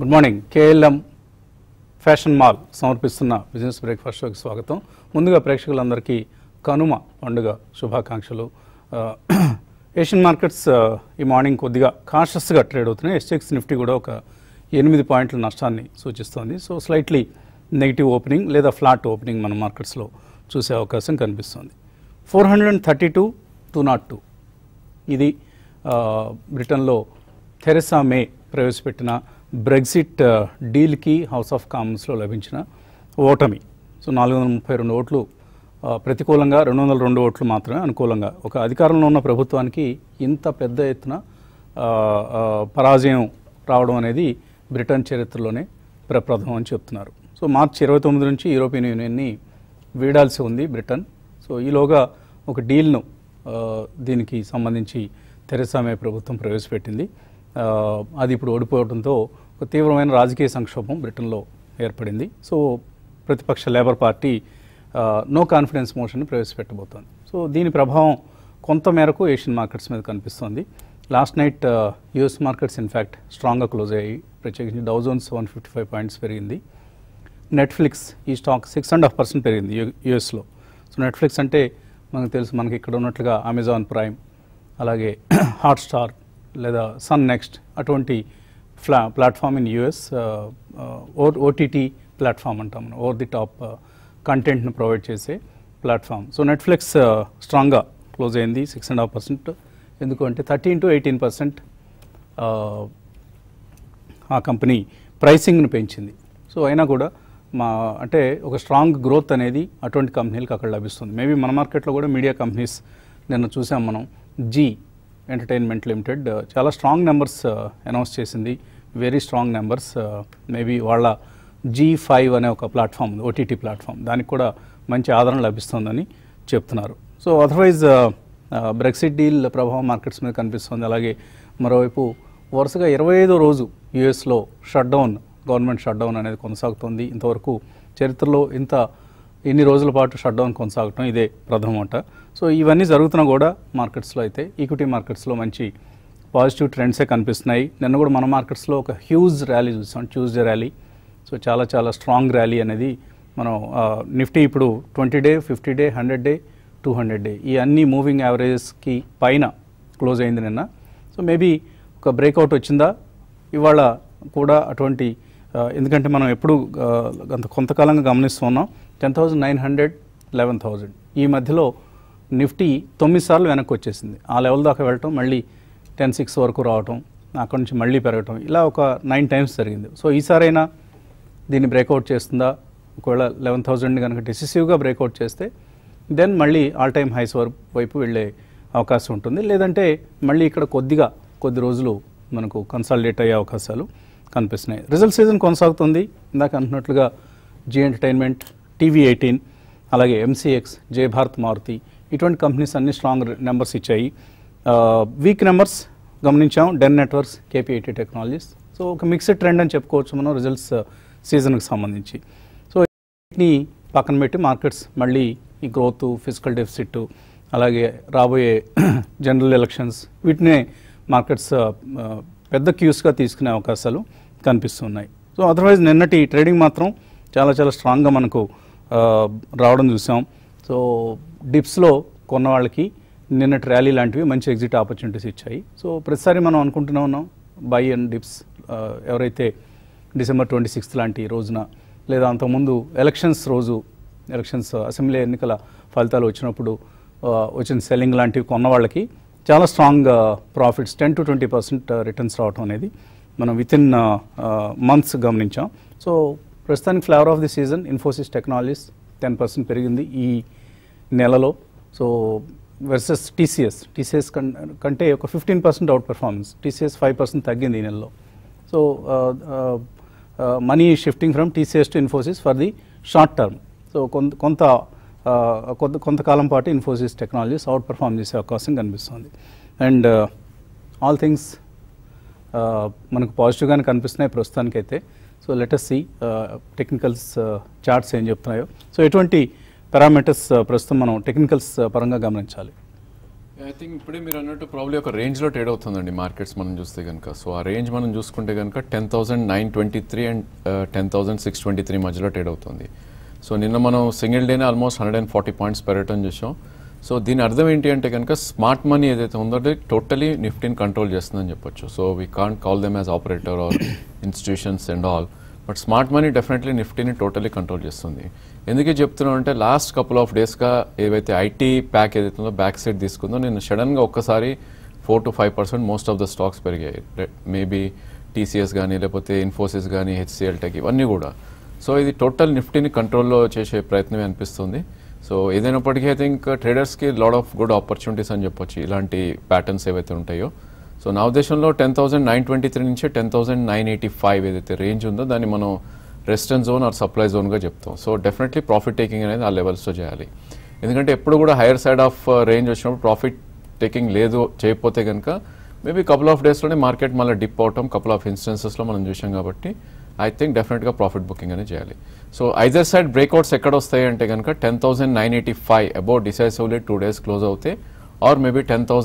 Good morning. KLM fashion mall సమర్పిస్తున్న business breakfast షోకి స్వాగతం. ముందుగా ప్రేక్షకులందరికీ కనుమ పండుగ శుభాకాంక్షలు. ఏషియన్ మార్కెట్స్ ఈ మార్నింగ్ కొద్దిగా కాషస్గా ట్రేడ్ అవుతున్నాయి. ఎస్టెక్స్ నిఫ్టీ కూడా ఒక 8 పాయింట్ల నష్టాన్ని సూచిస్తోంది. సో స్లైట్లీ నెగిటివ్ ఓపెనింగ్ లేదా ఫ్లాట్ ఓపెనింగ్ మన మార్కెట్స్లో చూసే అవకాశం కనిపిస్తుంది. 432,202 ఇది బ్రిటన్లో థెరెసా మే ప్రవేశపెట్టిన బ్రెగ్జిట్ డీల్కి హౌస్ ఆఫ్ కామన్స్లో లభించిన ఓటమి. సో 432 ఓట్లు ప్రతికూలంగా, 202 ఓట్లు మాత్రమే అనుకూలంగా. ఒక అధికారంలో ఉన్న ప్రభుత్వానికి ఇంత పెద్ద ఎత్తున పరాజయం రావడం అనేది బ్రిటన్ చరిత్రలోనే ప్రప్రథమం అని చెప్తున్నారు. సో మార్చి 29 నుంచి యూరోపియన్ యూనియన్ని వీడాల్సి ఉంది బ్రిటన్. సో ఈలోగా ఒక డీల్ను దీనికి సంబంధించి థెరెసా మే ప్రభుత్వం ప్రవేశపెట్టింది. అది ఇప్పుడు ఓడిపోవడంతో ఒక తీవ్రమైన రాజకీయ సంక్షోభం బ్రిటన్లో ఏర్పడింది. సో ప్రతిపక్ష Labour party no confidence motion ప్రవేశపెట్టబోతోంది. సో దీని ప్రభావం కొంత మేరకు ఏషియన్ మార్కెట్స్ మీద కనిపిస్తోంది. Last night US markets in fact స్ట్రాంగ్గా క్లోజ్ అయ్యాయి. ప్రత్యేకించి డౌ జోన్స్ 155 పాయింట్స్ పెరిగింది. నెట్ఫ్లిక్స్ ఈ స్టాక్ 6.5% పెరిగింది యూఎస్లో. సో నెట్ఫ్లిక్స్ అంటే మనకు తెలుసు, మనకి ఇక్కడ ఉన్నట్లుగా అమెజాన్ ప్రైమ్, అలాగే హాట్స్టార్ లేదా సన్ నెక్స్ట్ అటువంటి platform in US OTT platform అంటాం మనం, ఓవర్ ది టాప్ కంటెంట్ను ప్రొవైడ్ చేసే ప్లాట్ఫామ్. సో నెట్ఫ్లిక్స్ స్ట్రాంగ్గా క్లోజ్ అయింది 6.5%. ఎందుకు అంటే 13 to 18% ఆ కంపెనీ ప్రైసింగ్ను పెంచింది. సో అయినా కూడా అంటే ఒక స్ట్రాంగ్ గ్రోత్ అనేది అటువంటి కంపెనీలకు అక్కడ లభిస్తుంది. మేబీ మన మార్కెట్లో కూడా మీడియా కంపెనీస్ నిన్న చూసాం మనం. జీ ఎంటర్టైన్మెంట్ లిమిటెడ్ చాలా స్ట్రాంగ్ నెంబర్స్ అనౌన్స్ చేసింది, వెరీ స్ట్రాంగ్ నెంబర్స్. మేబీ వాళ్ళ G5 అనే ఒక ప్లాట్ఫామ్ ఉంది, ఓటీటీ ప్లాట్ఫామ్, దానికి కూడా మంచి ఆదరణ లభిస్తుందని చెప్తున్నారు. సో అదర్వైజ్ బ్రెక్సిట్ డీల్ ప్రభావం మార్కెట్స్ మీద కనిపిస్తుంది. అలాగే మరోవైపు వరుసగా 25వ రోజు యూఎస్లో గవర్నమెంట్ షట్డౌన్ అనేది కొనసాగుతుంది. ఇంతవరకు చరిత్రలో ఇన్ని రోజుల పాటు షట్డౌన్ కొనసాగటం ఇదే ప్రథమట. సో ఇవన్నీ జరుగుతున్నా కూడా మార్కెట్స్లో అయితే ఈక్విటీ మార్కెట్స్లో మంచి పాజిటివ్ ట్రెండ్సే కనిపిస్తున్నాయి. నిన్న కూడా మన మార్కెట్స్లో ఒక హ్యూజ్ ర్యాలీ చూసాం, ట్యూస్డే ర్యాలీ. సో చాలా చాలా స్ట్రాంగ్ ర్యాలీ అనేది మనం నిఫ్టీ ఇప్పుడు 20 డే, 50 డే, 100 డే, 200 డే ఈ అన్ని మూవింగ్ యావరేజెస్కి పైన క్లోజ్ అయింది నిన్న. సో మేబీ ఒక బ్రేక్అవుట్ వచ్చిందా ఇవాళ కూడా అటువంటి, ఎందుకంటే మనం ఎప్పుడు కొంతకాలంగా గమనిస్తున్నాం 10,900, 11,000 ఈ మధ్యలో నిఫ్టీ 9 సార్లు వెనక్కి వచ్చేసింది. ఆ లెవెల్ దాకా వెళ్ళటం, మళ్ళీ 10,600 వరకు రావటం, అక్కడి నుంచి మళ్ళీ పెరగటం, ఇలా ఒక 9 టైమ్స్ జరిగింది. సో ఈసారైనా దీన్ని బ్రేక్అవుట్ చేస్తుందా? ఒకవేళ 11,000ని కనుక డిసిసివ్గా బ్రేక్అవుట్ చేస్తే దెన్ మళ్ళీ ఆల్ టైమ్ హైస్ వైపు వెళ్ళే అవకాశం ఉంటుంది. లేదంటే మళ్ళీ ఇక్కడ కొద్ది రోజులు మనకు కన్సాలిడేట్ అయ్యే అవకాశాలు కనిపిస్తున్నాయి. రిజల్ట్ సీజన్ కొనసాగుతుంది. ఇందాక అంటున్నట్లుగా జీ ఎంటర్టైన్మెంట్, TV18, అలాగే MCX, జే భారత్ మారుతి ఇటువంటి కంపెనీస్ అన్ని స్ట్రాంగ్ నెంబర్స్ ఇచ్చాయి. వీక్ నెంబర్స్ గమనించాం, Den Networks, KPIT technologies. So ఒక మిక్స్డ్ ట్రెండ్ అని చెప్పుకోవచ్చు మనం రిజల్ట్స్ సీజన్కి సంబంధించి. సో వీటిని పక్కన పెట్టి మార్కెట్స్ మళ్ళీ ఈ గ్రోత్, ఫిజికల్ డెఫిసిట్, అలాగే రాబోయే జనరల్ ఎలక్షన్స్ వీటినే మార్కెట్స్ పెద్ద క్యూస్గా తీసుకునే అవకాశాలు కనిపిస్తున్నాయి. సో అదర్వైజ్ నిన్నటి ట్రేడింగ్ మాత్రం చాలా చాలా స్ట్రాంగ్గా మనకు రావడం చూసాం. సో డిప్స్లో కొన్న వాళ్ళకి నిన్నటి ర్యాలీ లాంటివి మంచి ఎగ్జిట్ ఆపర్చునిటీస్ ఇచ్చాయి. సో ప్రతిసారి మనం అనుకుంటూనే ఉన్నాం బై అండ్ డిప్స్. ఎవరైతే December 26 లాంటి రోజున లేదా అంతకుముందు ఎలక్షన్స్ అసెంబ్లీ ఎన్నికల ఫలితాలు వచ్చినప్పుడు వచ్చిన సెల్లింగ్ లాంటివి కొన్న వాళ్ళకి చాలా స్ట్రాంగ్ ప్రాఫిట్స్ 10 to 20% రిటర్న్స్ రావటం అనేది మనం వితిన్ మంత్స్ గమనించాం. సో ప్రస్తుతానికి flavour of the season Infosys technologies 10% పెరిగింది ఈ నెలలో. సో వర్సెస్ టీసీఎస్ కంటే ఒక 15% అవుట్ పెర్ఫార్మెన్స్. టీసీఎస్ 5% తగ్గింది ఈ నెలలో. So money shifting from TCS to Infosys for the short term. So కొంతకాలం పాటు ఇన్ఫోసిస్ టెక్నాలజీస్ అవుట్ పెర్ఫార్మ్ చేసే అవకాశం కనిపిస్తుంది. అండ్ ఆల్ థింగ్స్ మనకు పాజిటివ్గానే కనిపిస్తున్నాయి ప్రస్తుతానికైతే. So let us see technicals charts ఏం చెప్తున్నాయో. సో ఎటువంటి పారామీటర్స్ ప్రస్తుతం మనం టెక్నికల్స్ పరంగా గమనించాలి? ఐ థింక్ ఇప్పుడే మీరు అన్నట్టు ప్రాబ్లీ ఒక రేంజ్లో ట్రేడ్ అవుతుందండి మార్కెట్స్ మనం చూస్తే కనుక. సో ఆ రేంజ్ మనం చూసుకుంటే కనుక 10,923 అండ్ 10,623 మధ్యలో ట్రేడ్ అవుతుంది. సో నిన్న మనం సింగిల్ డేనే ఆల్మోస్ట్ 140 పాయింట్స్ పెరగటం చేసాం. సో దీని అర్థం ఏంటి అంటే కనుక స్మార్ట్ మనీ ఏదైతే ఉందో అది టోటలీ నిఫ్టీని కంట్రోల్ చేస్తుందని చెప్పొచ్చు. So we can't call them as operator or institutions and all, but smart money definitely నిఫ్టీని టోటలీ కంట్రోల్ చేస్తుంది. ఎందుకు చెప్తున్నాం అంటే లాస్ట్ కపుల్ ఆఫ్ డేస్గా ఏవైతే ఐటీ ప్యాక్ ఏదైతే ఉందో బ్యాక్ సైడ్ తీసుకుందో నేను సడన్గా ఒక్కసారి 4 to 5% most of the stocks పెరిగాయి. మేబీ టీసీఎస్ కానీ లేకపోతే ఇన్ఫోసిస్ కానీ హెచ్సిఎల్ టెక్ ఇవన్నీ కూడా. సో ఇది టోటల్ నిఫ్టీని కంట్రోల్లో చేసే ప్రయత్నమే అనిపిస్తుంది. సో ఏదైనప్పటికీ ఐ థింక్ ట్రేడర్స్కి లాట్ ఆఫ్ గుడ్ ఆపర్చునిటీస్ అని చెప్పొచ్చు ఇలాంటి ప్యాటర్న్స్ ఏవైతే ఉంటాయో. సో నా ఉద్దేశంలో 10,923 నుంచి 10,985 ఏదైతే రేంజ్ ఉందో దాన్ని మనం రెసిస్టెన్స్ జోన్ ఆర్ సప్లై జోన్గా చెప్తాం. సో డెఫినెట్లీ ప్రాఫిట్ టేకింగ్ అనేది ఆ లెవెల్స్లో చేయాలి. ఎందుకంటే ఎప్పుడు కూడా హైయర్ సైడ్ ఆఫ్ రేంజ్ వచ్చినప్పుడు ప్రాఫిట్ టేకింగ్ లేదు చేయకపోతే కనుక మేబీ కపుల్ ఆఫ్ డేస్లోనే మార్కెట్ మళ్ళీ డిప్ అవటం కపుల్ ఆఫ్ ఇన్స్టెన్సెస్లో మనం చూసాం. కాబట్టి ఐ థింక్ డెఫినెట్గా ప్రాఫిట్ బుకింగ్ అనేది చేయాలి. సో ఐదర్ సైడ్ బ్రేక్అవుట్స్ ఎక్కడ వస్తాయి అంటే కనుక 10,985 అబౌట్ డిసైసివ్లీ 2 days క్లోజ్ అవుతాయి, ఆర్ మేబీ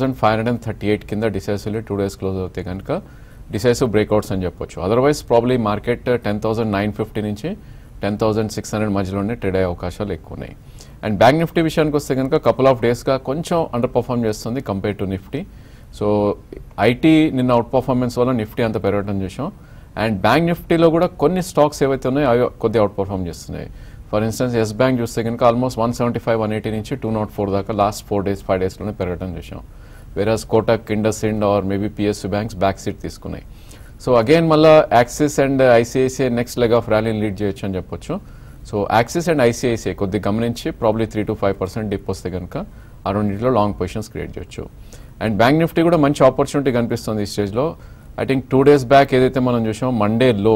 10,538 కింద డిసైసివ్లీ 2 days క్లోజ్ అవుతాయి కనుక డిసైసివ్ బ్రేక్అవుట్స్ అని చెప్పొచ్చు. అదర్వైజ్ ప్రాబ్లీ మార్కెట్ 10,950 నుంచి 10,600 మధ్యలోనే ట్రేడ్ అయ్యే అవకాశాలు ఎక్కువ ఉన్నాయి. అండ్ బ్యాంక్ నిఫ్టీ విషయానికి వస్తే కనుక కపుల్ ఆఫ్ డేస్గా కొంచెం అండర్ పర్ఫామ్ చేస్తుంది compare to Nifty. So IT నిన్న అవుట్ పర్ఫార్మెన్స్ వల్ల నిఫ్టీ అంత పెరగడం చూసాం. అండ్ బ్యాంక్ నిఫ్టీలో కూడా కొన్ని స్టాక్స్ ఏవైతే ఉన్నాయో అవి కొద్దిగా అవుట్ పర్ఫామ్ చేస్తున్నాయి. ఫర్ ఇన్స్టెన్స్ ఎస్ బ్యాంక్ చూస్తే కనుక ఆల్మోస్ట్ 175, 180 నుంచి 204 దాకా లాస్ట్ 4 days 5 daysలోనే పెరగడం చూసాం. Versus Kotak, IndusInd or maybe PSU banks back seat తీసుకున్నాయి. సో అగైన్ మళ్ళీ Axis and ICICI next leg of ర్యాలీని లీడ్ చేయొచ్చు అని చెప్పొచ్చు. సో యాక్సిస్ అండ్ ఐసిఐసిఐ కొద్దిగా గమనించి ప్రాబ్లీ 3 to 5% డిప్ వస్తే కనుక ఆ రెండింటిలో లాంగ్ పొజిషన్స్ క్రియేట్ చేయొచ్చు. అండ్ బ్యాంక్ నిఫ్టీ కూడా మంచి ఆపర్చునిటీ కనిపిస్తుంది ఈ స్టేజ్లో. ఐ థింక్ 2 days బ్యాక్ ఏదైతే మనం చూసామో మండే లో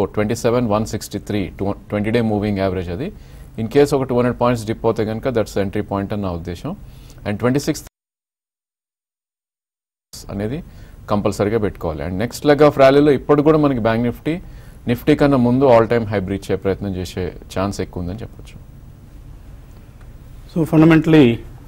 27,163 20-day మూవింగ్ యావరేజ్ అది. ఇన్ కేస్ ఒక 200 పాయింట్స్ డిప్ అవుతే కనుక దట్స్ ఎంట్రీ పాయింట్ అని నా ఉద్దేశం. అండ్ 26 అనేది కంపల్సరీగా పెట్టుకోవాలి. అండ్ నెక్స్ట్ లెగ్ ఆఫ్ ర్యాలీలో ఇప్పుడు కూడా మనకి బ్యాంక్ నిఫ్టీ కన్నా ముందు ఆల్ టైమ్ హై బ్రీచ్ అయ్యే ప్రయత్నం చేసే ఛాన్స్ ఎక్కువ ఉందని చెప్పొచ్చు. So fundamentally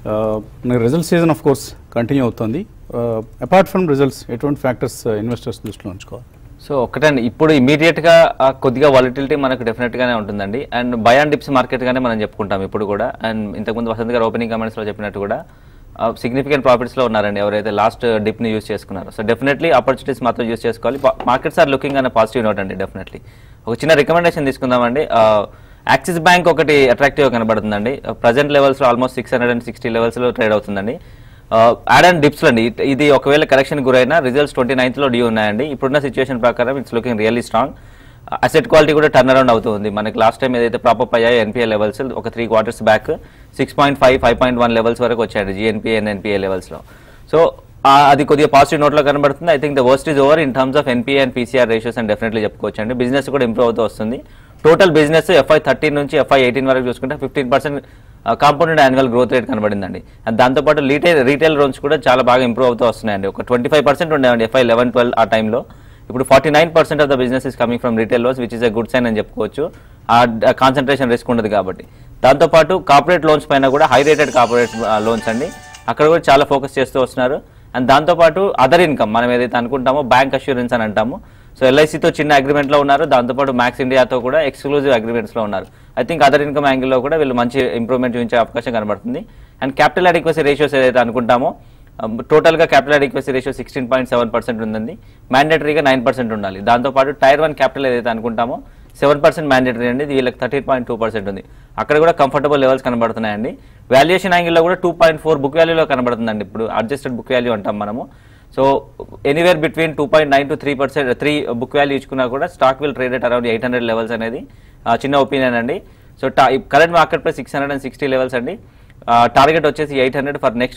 result season of course continue అవుతుంది. అపార్ట్ ఫ్రమ్ రిజల్ట్స్ ఎటువంటి ఫ్యాక్టర్స్ ఇన్వెస్టర్స్ దృష్టిలో ఉంచుకోవాలి? సో ఒకటండి, ఇప్పుడు ఇమీడియట్గా కొద్దిగా వాలిటిలిటీ మనకు డెఫినెట్గానే ఉంటుందండి. అండ్ బై అండ్ డిప్స్ మార్కెట్గానే మనం చెప్పుకుంటాం ఇప్పుడు కూడా. అండ్ ఇంతకుముందు వసంత్ గారు ఓపెనింగ్ కమెంట్స్లో చెప్పినట్టు కూడా సిగ్నిఫికెంట్ ప్రాఫిట్స్లో ఉన్నారండి ఎవరైతే లాస్ట్ డిప్ని యూస్ చేసుకున్నారో. సో డెఫినెట్లీ ఆపర్చునిటీస్ మాత్రం యూస్ చేసుకోవాలి. మార్కెట్స్ ఆర్ లుకింగ్ అనే పాజిటివ్ నోట్ అండి. డెఫినెట్లీ ఒక చిన్న రికమెండేషన్ తీసుకుందామండి. యాక్సిస్ బ్యాంక్ ఒకటి అట్రాక్టివ్గా కనబడుతుందండి. ప్రజెంట్ లెవెల్స్లో ఆల్మోస్ట్ 660 లెవెల్స్లో ట్రేడ్ అవుతుందండి. యాడ్ అండ్ డిప్స్లో అండి. ఇది ఒకవేళ కరెక్షన్ గురైనా రిజల్ట్స్ 29th డ్యూ ఉన్నాయండి. ఇప్పుడున్న సిచ్యువేషన్ ప్రకారం it's looking really strong. Asset quality కూడా టర్న్ అరౌండ్ అవుతుంది. మనకి లాస్ట్ టైం ఏదైతే ప్రాపప్ అయ్యాయో ఎన్పిఏ లెవెల్స్ ఒక 3 quarters బ్యాక్ 6.5, 5.1 లెవెల్స్ వరకు వచ్చాయండి జిఎన్పిఏ అండ్ ఎన్పిఏ లెవెల్స్లో. సో అది కొద్దిగా పాజిటివ్ నోట్లో కనబడుతుంది. I think the worst is over in terms of NPA and PCR ratios అని డెఫినెట్లీ చెప్పుకోవచ్చు అండి. బిజినెస్ కూడా ఇంప్రూవ్ అవుతూ వస్తుంది. టోటల్ బిజినెస్ FY13 నుంచి FY18 వరకు చూసుకుంటే 15% కాంపౌండెడ్ యాన్యువల్ గ్రోత్ రేట్ కనబడిందండి. అండ్ దాంతోపాటు రీటైల్ లోన్స్ కూడా చాలా బాగా ఇంప్రూవ్ అవుతూ వస్తున్నాయండి. ఒక 25% ఉండేవండి FY11-12 ఆ టైంలో. ఇప్పుడు 49% of the business is coming from retail loans, which is a good sign అని చెప్పుకోవచ్చు. ఆ కాన్సన్ట్రేషన్ రిస్క్ ఉండదు కాబట్టి. దాంతోపాటు కార్పొరేట్ లోన్స్ పైన కూడా హై రేటెడ్ కార్పొరేట్ లోన్స్ అండి, అక్కడ కూడా చాలా ఫోకస్ చేస్తూ వస్తున్నారు. అండ్ దాంతోపాటు అదర్ ఇన్కమ్ మనం ఏదైతే అనుకుంటామో బ్యాంక్ అష్యూరెన్స్ అని అంటాము. సో ఎల్ఐసితో చిన్న అగ్రిమెంట్లో ఉన్నారు. దాంతోపాటు మ్యాక్స్ ఇండియాతో కూడా ఎక్స్క్లూజివ్ అగ్రిమెంట్స్లో ఉన్నారు. ఐ థింక్ అదర్ ఇన్కమ్ యాంగిల్లో కూడా వీళ్ళు మంచి ఇంప్రూవ్మెంట్ చూపించే అవకాశం కనబడుతుంది. అండ్ క్యాపిటల్ అడిక్వసీ రేషియోస్ ఏదైతే అనుకుంటామో టోటల్గా క్యాపిటల్ అడిక్వసీ రేషియో 16.7% ఉందండి. మ్యాండేటరీగా 9% ఉండాలి. దాంతోపాటు టైర్ 1 క్యాపిటల్ ఏదైతే అనుకుంటామో 7% మ్యాండేటరీ అండి. వీళ్ళకి 13.2% ఉంది. అక్కడ కూడా కంఫర్టబుల్ లెవెల్స్ కనబడుతున్నాయండి. వాల్యుయేషన్ యాంగిల్లో కూడా 2.4 బుక్ వాల్యూలో కనబడుతుందండి. ఇప్పుడు అడ్జస్టెడ్ బుక్ వాల్యూ అంటాం మనము. So anywhere between 2.9 to 3% book value ఇచ్చుకున్నా కూడా stock will trade at around 800 levels అనేది చిన్న ఒపీనియన్ అండి. So current market price 660 levels అండి. టార్గెట్ వచ్చేసి 800 ఫర్ నెక్స్ట్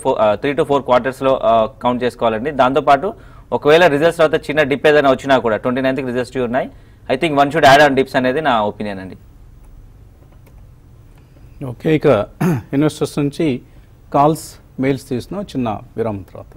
3 to 4 quartersలో కౌంట్ చేసుకోవాలండి. దాంతోపాటు ఒకవేళ రిజల్ట్స్ తర్వాత చిన్న డిప్ ఏదైనా వచ్చినా కూడా 29th రిజల్ట్స్ డ్యూ ఉన్నాయి. I think one should add on dips అనేది నా ఒపీనియన్ అండి. ఓకే, ఇక ఇన్వెస్టర్స్ నుంచి కాల్స్ మెయిల్స్ తీసిన చిన్న విరామం తర్వాత.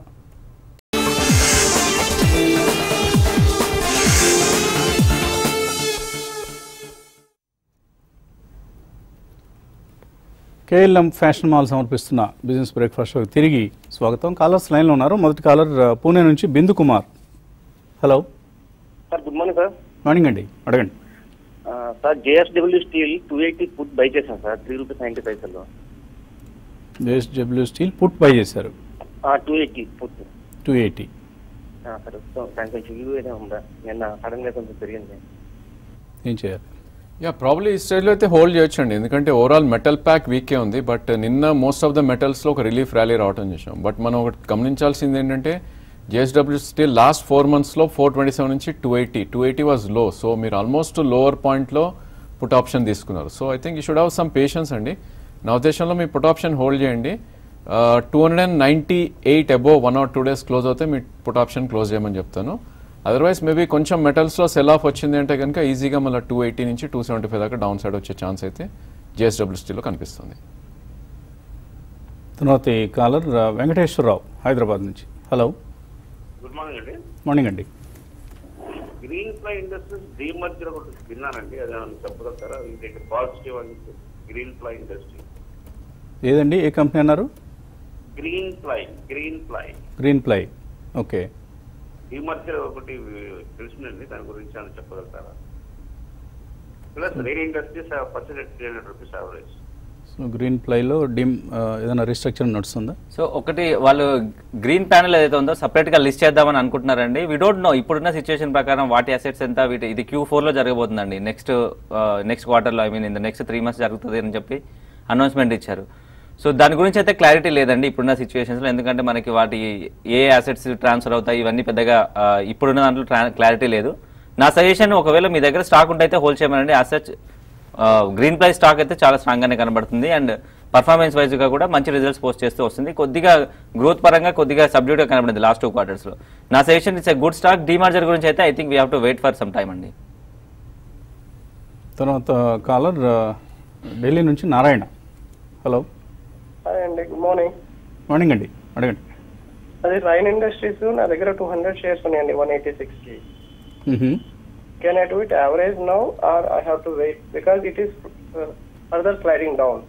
కేఎల్ఎం ఫ్యాషన్ మాల్ సమర్పిస్తున్న బిజినెస్ బ్రేక్ఫాస్ట్ షోకి తిరిగి స్వాగతం. కాలర్స్ లైన్లో ఉన్నారు. మొదటి కాలర్ పూణే నుంచి Bindu Kumar. Hello sir, good morning sir. Morning అండి, అడగండి. Sir, JSW steel 280 put buy చేశాను sir, ₹3.90. JSW steel put buy చేశారు 280 పుట్. 280. సార్, దానికి కొంచెం వ్యూ ఏదో ఉందా? నిన్న సడన్ గా కొంచెం పెరిగింది, ఏం చేయాలి? ప్రాబ్లీ ఈ స్టేజ్లో అయితే హోల్డ్ చేయొచ్చండి, ఎందుకంటే ఓవరాల్ మెటల్ ప్యాక్ వీకే ఉంది. బట్ నిన్న మోస్ట్ ఆఫ్ ద మెటల్స్లో ఒక రిలీఫ్ ర్యాలీ రావడం చూసాం. బట్ మనం ఒకటి గమనించాల్సింది ఏంటంటే జేఎస్డబ్ల్యూ స్టీల్ లాస్ట్ 4 monthsలో 427 నుంచి 280 వాజ్ లో. సో మీరు ఆల్మోస్ట్ లోవర్ పాయింట్లో పుట్ ఆప్షన్ తీసుకున్నారు. So I think you should have some patience అండి. నా ఉద్దేశంలో మీ పుట్ ఆప్షన్ హోల్డ్ చేయండి. 298 అబోవ్ 1 or 2 days క్లోజ్ అవుతే మీ పుట్ ఆప్షన్ క్లోజ్ చేయమని చెప్తాను. అదర్వైజ్ మేబీ కొంచెం మెటల్స్లో సెల్ ఆఫ్ వచ్చింది అంటే కనుక ఈజీగా మళ్ళీ 280 నుంచి 275 దాకా డౌన్ సైడ్ వచ్చే ఛాన్స్ అయితే జేఎస్డబ్ల్యూ స్టీల్లో కనిపిస్తుంది. తర్వాత ఈ కాలర్ వెంకటేశ్వరరావు హైదరాబాద్ నుంచి. హలో, గుడ్ మార్నింగ్ అండి. మార్నింగ్ అండి. గ్రీన్ ఫ్లై ఇండస్ట్రీస్ డీమర్జర్ ఒకటి విన్నానండి, అది చెప్పగలుగుతారా? ఇది పాజిటివ్ అని. గ్రీన్ ఫ్లై ఇండస్ట్రీ ఏదండి, ఏ కంపెనీ అన్నారు? Green fly. Green ply. Okay. Demerger ఒకటి తెలిసిందండి, దాని గురించి అని చెప్పగలుగుతారా? Plus rain industries purchase at ₹300 average. So green ప్లైలో ఏదైనా రిస్ట్రక్చర్ నడుస్తుందా? సో ఒకటి వాళ్ళు గ్రీన్ ప్యానెల్ ఏదైతే ఉందో సపరేట్గా లిస్ట్ చేద్దామని అనుకుంటున్నారండి. వీ డోంట్ నో ఇప్పుడున్న సిచ్యువేషన్ ప్రకారం వాటి అసెట్స్ ఎంత, ఇది Q4లో జరగబోతుందండి. నెక్స్ట్ క్వార్టర్లో, I mean in the next 3 months జరుగుతుంది అని చెప్పి అనౌన్స్మెంట్ ఇచ్చారు. సో దాని గురించి అయితే క్లారిటీ లేదండి ఇప్పుడున్న సిచ్యువేషన్స్లో, ఎందుకంటే మనకి వాటి ఏ అసెట్స్ ట్రాన్స్ఫర్ అవుతాయి ఇవన్నీ పెద్దగా ఇప్పుడున్న దాంట్లో క్లారిటీ లేదు. నా సజెషన్, ఒకవేళ మీ దగ్గర స్టాక్ ఉంటే అయితే హోల్డ్ చేయమనండి. అసెట్స్ గ్రీన్ ప్లై స్టాక్ అయితే చాలా స్ట్రాంగ్గానే కనబడుతుంది అండ్ పర్ఫార్మెన్స్ వైజ్గా కూడా మంచి రిజల్ట్స్ పోస్ట్ చేస్తూ వస్తుంది. కొద్దిగా గ్రోత్ పరంగా కొద్దిగా సబ్డ్యూట్గా కనబడింది లాస్ట్ 2 quartersలో. నా suggestion it's a good stock. Demerger గురించి అయితే I think we have to wait for some time అండి. తర్వాత కాలర్ ఢిల్లీ నుంచి నారాయణ. హలో. హాయ్ అండి, గుడ్ మార్నింగ్. మార్నింగ్ అండి, అడగండి. అది రైన్ ఇండస్ట్రీస్ నా దగ్గర 200 shares ఉన్నాయండి 186కి. Can I do it average now or I have to wait because it is further sliding down.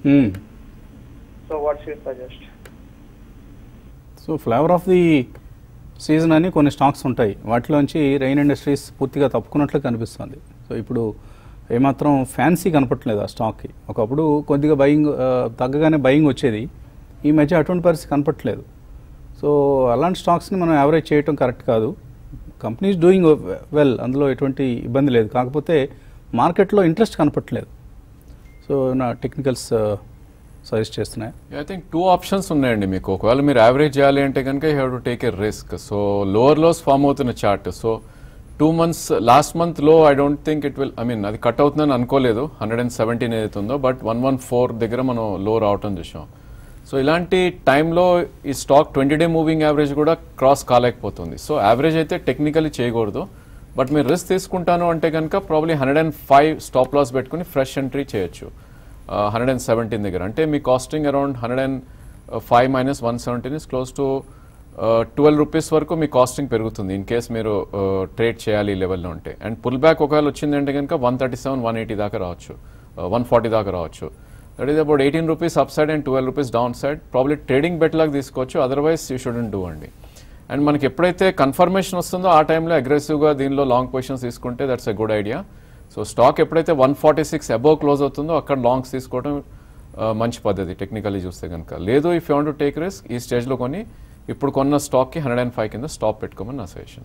So what's your suggest? So flavour of the season అని కొన్ని stocks ఉంటాయి, వాటిలోంచి రైన్ ఇండస్ట్రీస్ పూర్తిగా తప్పుకున్నట్లు కనిపిస్తుంది. So ఇప్పుడు ఏమాత్రం fancy కనపట్లేదు ఆ స్టాక్కి. ఒకప్పుడు కొద్దిగా బయింగ్ తగ్గగానే బయింగ్ వచ్చేది, ఈ మధ్య అటువంటి పరిస్థితి కనపట్లేదు. సో అలాంటి స్టాక్స్ని మనం యావరేజ్ చేయటం కరెక్ట్ కాదు. కంపెనీ ఈజ్ డూయింగ్ వెల్, అందులో ఎటువంటి ఇబ్బంది లేదు, కాకపోతే మార్కెట్లో ఇంట్రెస్ట్ కనపట్లేదు. సో నా టెక్నికల్స్ సజెస్ట్ చేస్తున్నాయి. ఐ థింక్ 2 options ఉన్నాయండి మీకు. ఒకవేళ మీరు యావరేజ్ చేయాలి అంటే కనుక you have to take a risk. So lower lows form అవుతున్న chart. So 2 months last month లో I don't think it will, I mean అది కట్ అవుతుందని అనుకోలేదు. 117 ఏదైతే ఉందో, బట్ 114 దగ్గర మనం లో రావటం చూసాం. సో ఇలాంటి టైంలో ఈ స్టాక్ 20-day మూవింగ్ యావరేజ్ కూడా క్రాస్ కాలేకపోతుంది. సో యావరేజ్ అయితే టెక్నికలీ చేయకూడదు, బట్ మీరు రిస్క్ తీసుకుంటాను అంటే కనుక ప్రాబ్లీ 105 స్టాప్ లాస్ పెట్టుకుని ఫ్రెష్ ఎంట్రీ చేయొచ్చు 117 దగ్గర. అంటే మీ costing around 105 - 117 is close to ₹12 వరకు మీ కాస్టింగ్ పెరుగుతుంది ఇన్ కేస్ మీరు ట్రేడ్ చేయాలి ఈ లెవెల్లో ఉంటే. అండ్ పుల్ బ్యాక్ ఒకవేళ వచ్చిందంటే కనుక 137, 180 దాకా రావచ్చు, 140 దాకా రావచ్చు. That is about ₹18 up side and ₹12 down side. Probably trading bet లాగా తీసుకోవచ్చు, అదర్వైజ్ యూ షుడెంట్ డూ అండి. అండ్ మనకి ఎప్పుడైతే కన్ఫర్మేషన్ వస్తుందో ఆ టైంలో అగ్రెసివ్గా దీనిలో లాంగ్ పొజిషన్స్ తీసుకుంటే that's a good idea. So stock ఎప్పుడైతే 146 అబోవ్ క్లోజ్ అవుతుందో అక్కడ లాంగ్స్ తీసుకోవడం మంచి పద్ధతి టెక్నికలీ చూస్తే కనుక. లేదు, if you want to take risk ఈ స్టేజ్లో కొని ఇప్పుడు కొన్న స్టాక్కి 105 కింద స్టాప్ పెట్టుకోమని నా సజెషన్.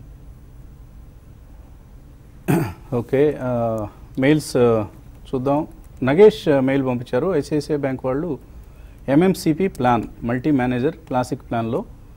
ఓకే, మెయిల్స్ చూద్దాం. నగేష్ మెయిల్ పంపించారు. ఐసిఐసిఐ బ్యాంక్ వాళ్ళు MMCP plan multi manager classic ప్లాన్లో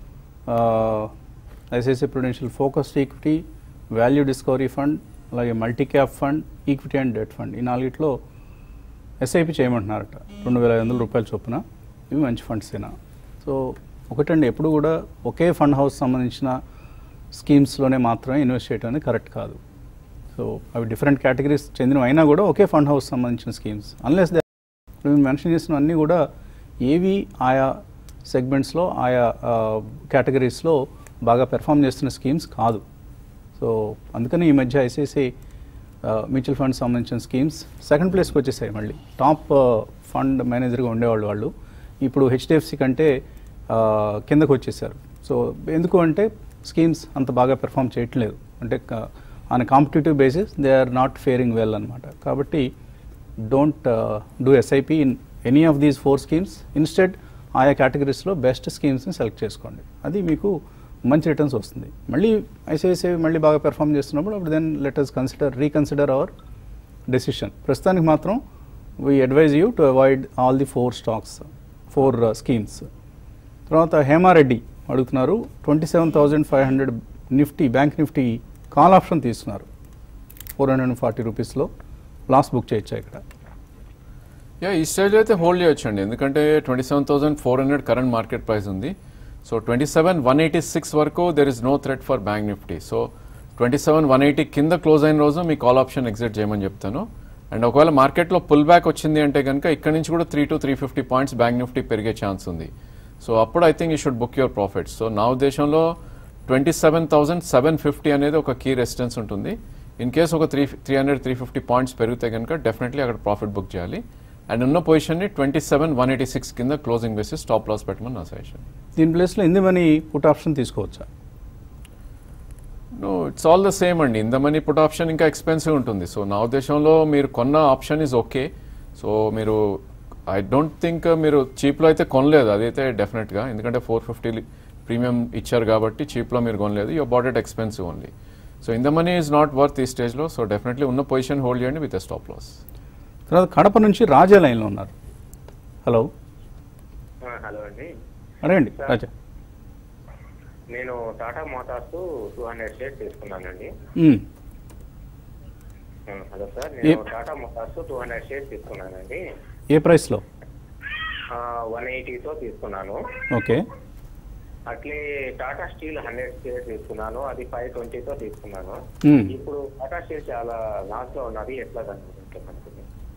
ICICI prudential focused equity, value discovery fund, అలాగే multi cap fund, equity and debt fund, ఈ 4ట్లో ఎస్ఐపి చేయమంటున్నారట ₹2,500 చొప్పున. ఇవి మంచి ఫండ్సేనా? సో ఒకటండి, ఎప్పుడు కూడా ఒకే ఫండ్ హౌస్ సంబంధించిన స్కీమ్స్లోనే మాత్రమే ఇన్వెస్ట్ చేయడం అనేది కరెక్ట్ కాదు. సో అవి డిఫరెంట్ కేటగిరీస్ చెందినవి అయినా కూడా ఒకే ఫండ్ హౌస్ సంబంధించిన స్కీమ్స్, అన్లెస్ మేము మెన్షన్ చేసినవన్నీ కూడా ఏవి ఆయా సెగ్మెంట్స్లో ఆయా కేటగిరీస్లో బాగా పెర్ఫామ్ చేస్తున్న స్కీమ్స్ కాదు. సో అందుకని ఈ మధ్య ఐసిఐసిఐ మ్యూచువల్ ఫండ్స్ సంబంధించిన స్కీమ్స్ సెకండ్ ప్లేస్కి వచ్చేసాయి. మళ్ళీ టాప్ ఫండ్ మేనేజర్గా ఉండేవాళ్ళు వాళ్ళు. ఇప్పుడు హెచ్డిఎఫ్సి కంటే కిందకు వచ్చేసారు. సో ఎందుకు అంటే స్కీమ్స్ అంత బాగా పెర్ఫామ్ చేయట్లేదు, అంటే on competitive basis they are not faring well అనమాట. కాబట్టి don't do SIP in any of these 4 schemes. Instead ఆయా కేటగిరీస్లో బెస్ట్ స్కీమ్స్ని సెలెక్ట్ చేసుకోండి, అది మీకు మంచి రిటర్న్స్ వస్తుంది. మళ్ళీ ఐసిఐసిఐ మళ్ళీ బాగా పెర్ఫామ్ చేస్తున్నప్పుడు అప్పుడు then let us reconsider our decision. ప్రస్తుతానికి మాత్రం we advise you to avoid all the 4 stocks, 4 schemes. తర్వాత హేమారెడ్డి అడుగుతున్నారు 27,500 nifty, bank nifty call option తీసుకున్నారు 440 రూపీస్లో. లాస్ బుక్ చేయొచ్చా ఇక్కడ? ఈ స్టేజ్లో అయితే హోల్డ్ చేయొచ్చండి, ఎందుకంటే 27,400 కరెంట్ మార్కెట్ ప్రైస్ ఉంది. సో 27,186 వరకు there is no threat for bank nifty. So 27,180 కింద క్లోజ్ అయిన రోజు మీ కాల్ ఆప్షన్ ఎగ్జిట్ చేయమని చెప్తాను. అండ్ ఒకవేళ మార్కెట్లో పుల్ బ్యాక్ వచ్చింది అంటే కనుక ఇక్కడ నుంచి కూడా 3 to 350 పాయింట్స్ బ్యాంక్ నిఫ్టీ పెరిగే ఛాన్స్ ఉంది. సో అప్పుడు I think you should book your profits. So నా ఉద్దేశంలో 27,750 అనేది ఒక కీ రెసిస్టెన్స్ ఉంటుంది. ఇన్ కేస్ ఒక 300-350 పాయింట్స్ పెరిగితే కనుక డెఫినెట్లీ అక్కడ ప్రాఫిట్ బుక్ చేయాలి. అండ్ ఉన్న పొజిషన్ని 27,186 కింద క్లోజింగ్ బేసిస్ స్టాప్ లాస్ పెట్టమని నా సజెషన్. దీని ప్లేస్లో ఇంది మనీ పుట్ ఆప్షన్ తీసుకోవచ్చా? No, it's all the same అండి. ఇంత మనీ పుట్ ఆప్షన్ ఇంకా ఎక్స్పెన్సివ్ ఉంటుంది. సో నా ఉద్దేశంలో మీరు కొన్న ఆప్షన్ ఈజ్ ఓకే. సో మీరు ఐ డోంట్ థింక్ మీరు చీప్లో అయితే కొనలేదు, అదైతే డెఫినెట్గా, ఎందుకంటే 450 ప్రీమియం ఇచ్చారు కాబట్టి చీప్లో మీరు కొనలేదు. Your bought it expensive only. So ఇంత మనీ ఈజ్ నాట్ వర్త్ ఈ స్టేజ్లో. సో డెఫినెట్లీ ఉన్న పొజిషన్ హోల్డ్ చేయండి విత్ ఎ స్టాప్ లాస్. తర్వాత కడప నుంచి రాజా లైన్లో ఉన్నారు. హలో హలో అండి, అడగండి రాజా. నేను టాటా మోటార్స్ 200 షేర్స్ తీసుకున్నానండి. హలో సార్, నేను టాటా మోటార్స్ 200 షేర్స్ తీసుకున్నానండి. ఏ ప్రైస్లో? 180తో తీసుకున్నాను. ఓకే. అట్లే టాటా స్టీల్ 100 షేర్స్ తీసుకున్నాను, అది 520తో తీసుకున్నాను. ఇప్పుడు టాటా స్టీల్ చాలా లాస్ లో ఉన్నది, ఎట్లా కనుక్కుంటుంది?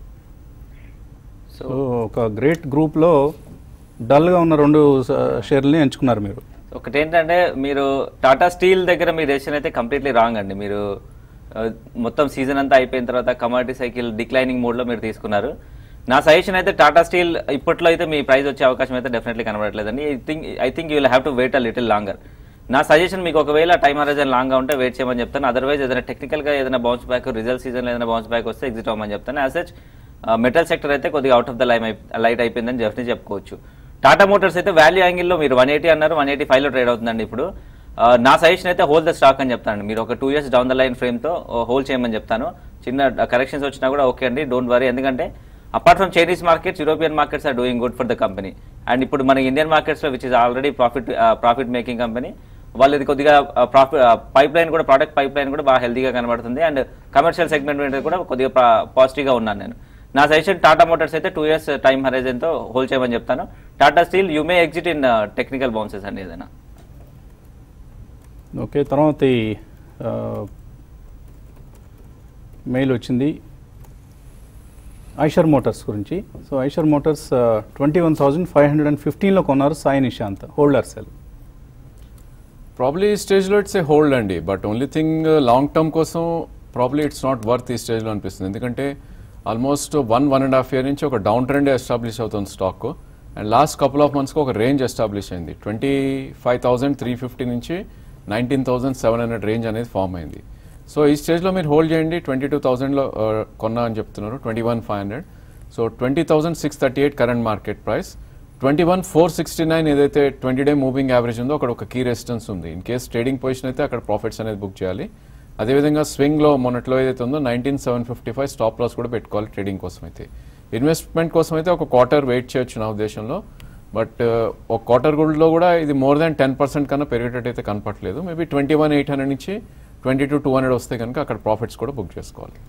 సో ఒక గ్రేట్ గ్రూప్లో డల్గా ఉన్న 2 షేర్లని ఎంచుకున్నారు మీరు. ఒకటి ఏంటంటే మీరు టాటా స్టీల్ దగ్గర మీ డెసిషన్ అయితే కంప్లీట్లీ రాంగ్ అండి. మీరు మొత్తం సీజన్ అంతా అయిపోయిన తర్వాత కమోడిటీ సైకిల్ డిక్లైనింగ్ మోడ్లో మీరు తీసుకున్నారు. నా సజెషన్ అయితే టాటా స్టీల్ ఇప్పట్లో అయితే మీ ప్రైస్ వచ్చే అవకాశం అయితే డెఫినెట్లీ కనబడట్లేదండి. I think you will have to wait a little longer. నా సజెషన్ మీకు ఒకవేళ టైమ్ హరైజన్ లాంగ్గా ఉంటే వెయిట్ చేయమని చెప్తాను. అదర్వైజ్ ఏదైనా టెక్నికల్గా ఏదైనా బౌన్స్ బ్యాక్, రిజల్ట్ సీజన్లో ఏదైనా బౌన్స్ బ్యాక్ వస్తే ఎగ్జిట్ అవ్వమని చెప్తాను. యాజ్ సచ్ మెటల్ సెక్టర్ అయితే కొద్దిగా అవుట్ ఆఫ్ ద లైట్ అయిపోయిందని డెఫినెట్లీ చెప్పుకోవచ్చు. టాటా మోటార్స్ అయితే వాల్యూ యాంగిల్లో మీరు 180 అన్నారు, 185లో ట్రేడ్ అవుతుందండి ఇప్పుడు. నా సజెషన్ అయితే హోల్డ్ ద స్టాక్ అని చెప్తాను. మీరు ఒక 2 years డౌన్ ద లైన్ ఫ్రేమ్తో హోల్డ్ చేయమని చెప్తాను. చిన్న కరెక్షన్స్ వచ్చినా కూడా ఓకే అండి, డోంట్ వరీ. ఎందుకంటే apart from Chinese markets, European markets are doing good for the company. And ఇప్పుడు మన ఇండియన్ మార్కెట్స్లో which is already profit making company, వాళ్ళది కొద్దిగా పైప్ లైన్ కూడా, ప్రోడక్ట్ పైప్ లైన్ కూడా బాగా హెల్తీగా కనబడుతుంది. అండ్ కమర్షియల్ సెగ్మెంట్ మీద కూడా కొద్దిగా పాజిటివ్గా ఉన్నాను నేను. నా సజెషన్ టాటా మోటార్స్ అయితే 2 years టైం హరైజన్తో హోల్డ్ చేయమని చెప్తాను. Tata steel you may exit in technical bounces అండి ఏదైనా. ఓకే. తర్వాత మెయిల్ వచ్చింది ఐషర్ మోటార్స్ గురించి. సో ఐషర్ మోటార్స్ 21,515లో కొన్నారు Sai Nishant, hold or sell? Probably ఈ స్టేజ్లో ఇట్స్ ఏ హోల్డ్ అండి, but only thing long term కోసం ప్రాబ్లీ ఇట్స్ నాట్ వర్త్ ఈ స్టేజ్లో అనిపిస్తుంది. ఎందుకంటే ఆల్మోస్ట్ 1.5 year నుంచి ఒక డౌన్ ట్రెండ్ ఎస్టాబ్లిష్ అవుతుంది stock. And last couple of మంత్స్కి ఒక రేంజ్ ఎస్టాబ్లిష్ అయింది. 25,350 నుంచి 19,700 రేంజ్ అనేది ఫామ్ అయింది. సో ఈ స్టేజ్లో మీరు హోల్డ్ చేయండి. 22,000లో కొన్నా అని చెప్తున్నారు, 21,500. So 20,638 current market price. 21,469 ఏదైతే 20-day మూవింగ్ యావరేజ్ ఉందో అక్కడ ఒక కీ రెసిస్టెన్స్ ఉంది. ఇన్ కేస్ ట్రేడింగ్ పొజిషన్ అయితే అక్కడ ప్రాఫిట్స్ అనేది బుక్ చేయాలి. అదేవిధంగా స్వింగ్లో మొన్నట్లో ఏదైతే ఉందో 19,755 స్టాప్ లాస్ కూడా పెట్టుకోవాలి ట్రేడింగ్ కోసం. అయితే ఇన్వెస్ట్మెంట్ కోసం అయితే ఒక క్వార్టర్ వెయిట్ చేయొచ్చు నా ఉద్దేశంలో. బట్ ఒక క్వార్టర్ గుడ్లో కూడా ఇది మోర్ దాన్ 10% కన్నా పెరిగేటట్టు అయితే కనపట్లేదు. మేబీ 21,800 నుంచి 22,200 వస్తే కనుక అక్కడ ప్రాఫిట్స్ కూడా బుక్ చేసుకోవాలి.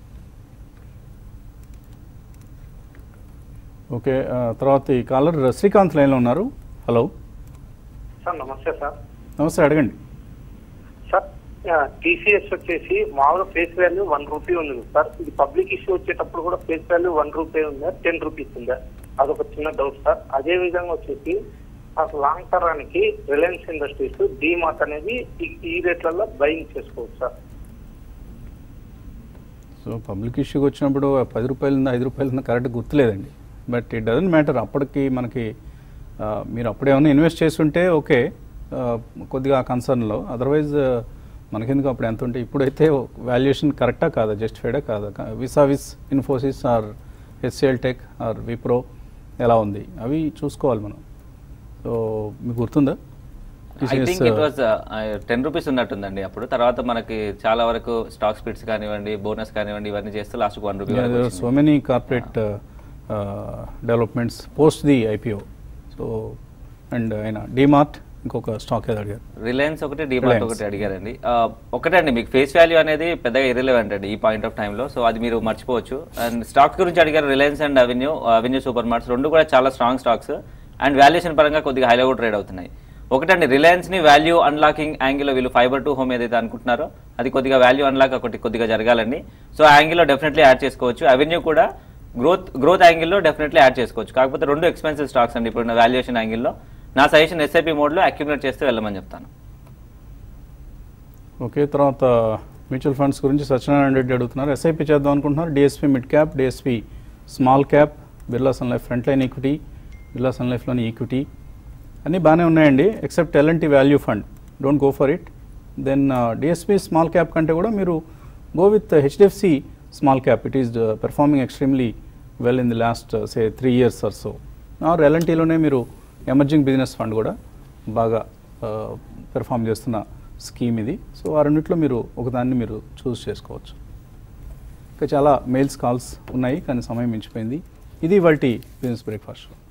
ఓకే. తర్వాత ఈ కాలర్ శ్రీకాంత్ లైన్లో ఉన్నారు. Hello sir. నమస్తే సార్. నమస్తే, అడగండి సార్. టీసీఎస్ వచ్చేసి మామూలు ఫేస్ వాల్యూ 1 రూపీ ఉంది సార్. ఇది పబ్లిక్ ఇష్యూ వచ్చేటప్పుడు కూడా ఫేస్ వాల్యూ 1 రూపీ ఉందా, 10 రూపీస్ ఉందా? అదొక చిన్న డౌట్ సార్. అదే విధంగా వచ్చేసి లాంగ్ టర్మ్కి రిలయన్స్ ఇండస్ట్రీస్, డీమార్ట్ అనేది ఈ రేట్లలో బయింగ్ చేసుకోవచ్చు సార్. సో పబ్లిక్ ఇష్యూకి వచ్చినప్పుడు 10 రూపాయలు 5 రూపాయలు కరెక్ట్ గుర్తులేదండి. But it doesn't matter. అప్పటికి మనకి మీరు అప్పుడేమన్నా ఇన్వెస్ట్ చేస్తుంటే ఓకే, కొద్దిగా ఆ కన్సర్న్లో, అదర్వైజ్ మనకెందుకు అప్పుడు ఎంత ఉంటే. ఇప్పుడైతే వాల్యుయేషన్ కరెక్టా కాదా, జస్టిఫైడా కాదా, విస్ Infosys or HCL tech or Wipro ఎలా ఉంది అవి చూసుకోవాలి మనం. సో మీకు గుర్తుందా? I think it was 10 rupees ఉన్నట్టుందండి అప్పుడు. తర్వాత మనకి చాలా వరకు స్టాక్ స్ప్లిట్స్ కానివ్వండి, బోనస్ కానివ్వండి, ఇవన్నీ చేస్తే last 1 rupee. So many corporate developments post the IPO. So and ఆయన డిమార్ట్ ఇంకొక స్టాక్ ఏదో అడిగారు, రిలయన్స్ ఒకటి, డిమార్ట్ ఒకటి అడిగారండి. ఒకటే అండి, మీకు ఫేస్ వాల్యూ అనేది పెద్దగా ఇర్రెలెవెంట్ అండి ఈ పాయింట్ ఆఫ్ టైంలో. సో అది మీరు మర్చిపోవచ్చు. అండ్ స్టాక్స్ గురించి అడిగారు, Reliance and avenue super marts రెండు కూడా చాలా స్ట్రాంగ్ స్టాక్స్ అండ్ వాల్యుయేషన్ పరంగా కొద్దిగా హైలో కూడా ట్రేడ్ అవుతున్నాయి. ఒకటండి, రిలయన్స్ ని వాల్యూ అన్లాకింగ్ యాంగిల్ వీళ్ళు ఫైబర్ టు హోమ్ ఏదైతే అనుకుంటున్నారో అది కొద్దిగా వాల్యూ అన్లాక్ ఒకటి కొద్దిగా జరగాలండి. సో ఆ యాంగిల్లో డెఫినెట్లీ యాడ్ చేసుకోవచ్చు. అవెన్యూ కూడా గ్రోత్ యాంగిల్లో డెఫినెట్లీ యాడ్ చేసుకోవచ్చు. కాకపోతే రెండు ఎక్స్పెన్సివ్ స్టాక్స్ అండి ఇప్పుడు వాల్యుయేషన్ యాంగిల్లో. నా సజెషన్ ఎస్ఐపి మోడ్లో అక్యుములేట్ చేస్తూ వెళ్ళమని చెప్తాను. ఓకే, తర్వాత మ్యూచువల్ ఫండ్స్ గురించి సత్యనారాయణ రెడ్డి అడుగుతున్నారు. ఎస్ఐపి చేద్దాం అనుకుంటున్నారు. DSP mid cap, DSP small cap, Birla sun life front line equity, Birla sun లైఫ్లోని ఈక్విటీ అన్నీ బాగానే ఉన్నాయండి except L and T value fund. Don't go for it. Then DSP small cap కంటే కూడా మీరు go with HDFC small cap. It is performing extremely well in the last say 3 years or so. Or ఎల్ఎన్టీలోనే మీరు emerging business fund కూడా బాగా పెర్ఫామ్ చేస్తున్న scheme ఇది. So ఆ రెండిట్లో మీరు ఒకదాన్ని మీరు చూస్ చేసుకోవచ్చు. ఇంకా చాలా మెయిల్స్ కాల్స్ ఉన్నాయి కానీ సమయం మించిపోయింది. ఇది ఇవాల్టి బిజినెస్ బ్రేక్ఫాస్ట్.